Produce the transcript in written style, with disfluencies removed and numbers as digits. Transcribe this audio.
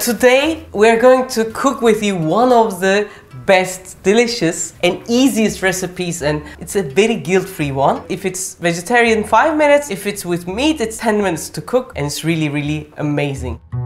Today we're going to cook with you one of the best, delicious and easiest recipes, and it's a very guilt-free one. If it's vegetarian, 5 minutes. If it's with meat, it's 10 minutes to cook, and it's really, really amazing.